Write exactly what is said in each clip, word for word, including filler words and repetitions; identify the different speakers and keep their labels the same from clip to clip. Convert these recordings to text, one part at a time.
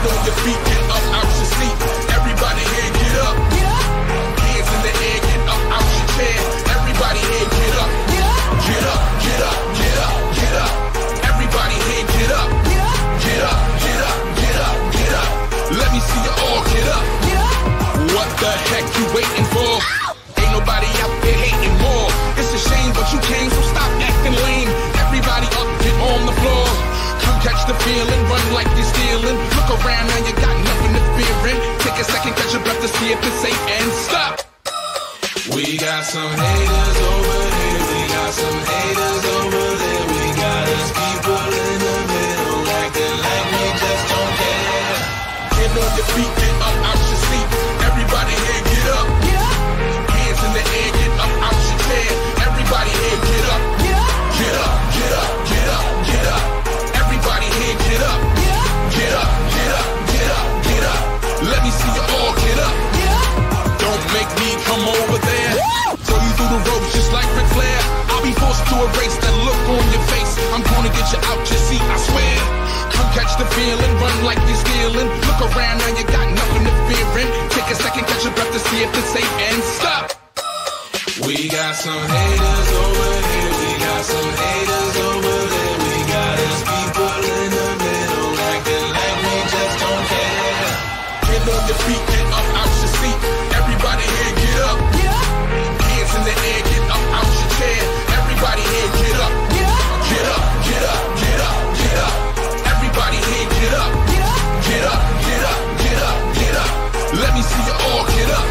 Speaker 1: on your feet, get up out your seat. Everybody here, get up. Hands in the air, get up out your chair. Everybody here, get up. Get up, get up, get up, get up. Everybody here, get up. Get up, get up, get up, get up. Let me see you all get up. What the heck you waiting for? Ain't nobody out there hating more. It's a shame, but you came, so stop acting lame. Everybody up, get on the floor. Come catch the feeling, run like you're stealing. Look around, now you got nothing to fear in. Take a second, catch your breath to see if it's safe and stop.
Speaker 2: We got some haters over here, we got some haters over there. We got us people in the middle, acting like we just don't care.
Speaker 1: Get on your feet, get up out your seat. Everybody here, get up. Hands in the air, get up out your chair. Everybody here, get up. Get up, get up, get up, get up. Everybody here, get up. Get up, get up, get up, get up. Let me see you all get up. Don't make me come over there. Throw you through the ropes just like Ric Flair. I'll be forced to erase that look on your face. I'm gonna get you out your seat, I swear. Come catch the feeling, run like you're stealing. Look around, now you got nothing to fear in. Take a second, catch your breath to see if it's safe and stop.
Speaker 2: We got some haters over here, we got some haters over there. We got us people in the middle, acting like we just don't care.
Speaker 1: Get on your feet, get up out your seat. Everybody here, get up. Hands in the air, get up out your chair. Everybody here, get up. Get up, get up, get up, get up. Everybody here, get up. Get up, get up, get up, get up. Let me see you all get up.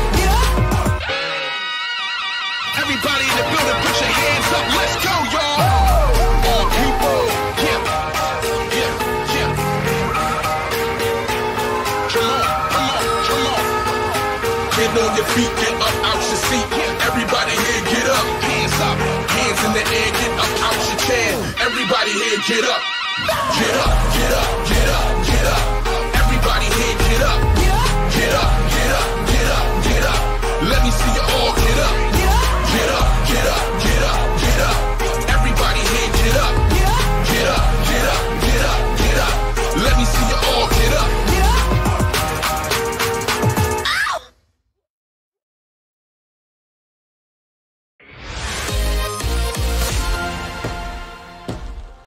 Speaker 1: Everybody in the building, put your hands up. Let's go, y'all. All people, yeah, yeah, yeah. Come on, come on, come on. Get on your feet, get up out your seat. Everybody here, get up. Hands up, hands in the air, get up out your chair. Everybody here, get up. Get up, get up, get up, get up.